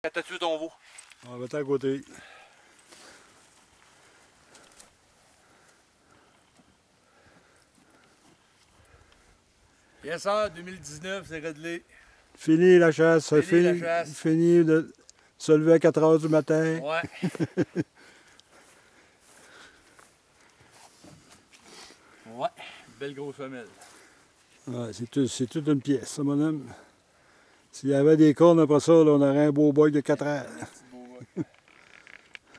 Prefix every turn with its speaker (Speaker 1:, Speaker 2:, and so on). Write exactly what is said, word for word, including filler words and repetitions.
Speaker 1: Quand t'as tué ton veau?
Speaker 2: On va être à côté.
Speaker 1: Yes sir, deux mille dix-neuf, c'est réglé.
Speaker 2: Fini la chasse.
Speaker 1: Fini
Speaker 2: Fini,
Speaker 1: la chasse.
Speaker 2: fini de se lever à quatre heures du matin.
Speaker 1: Ouais. Ouais, belle grosse femelle.
Speaker 2: Ouais, c'est tout, c'est toute une pièce, ça, mon homme. S'il y avait des cornes après ça, là, on aurait un beau boy de quatre heures.
Speaker 1: Un petit beau boy.